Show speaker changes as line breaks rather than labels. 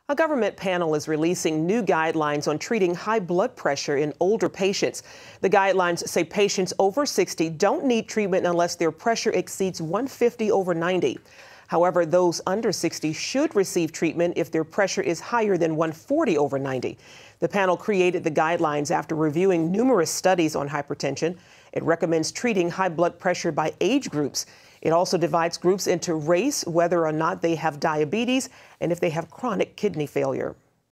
A government panel is releasing new guidelines on treating high blood pressure in older patients. The guidelines say patients over 60 don't need treatment unless their pressure exceeds 150/90. However, those under 60 should receive treatment if their pressure is higher than 140/90. The panel created the guidelines after reviewing numerous studies on hypertension. It recommends treating high blood pressure by age groups. It also divides groups into race, whether or not they have diabetes, and if they have chronic kidney failure.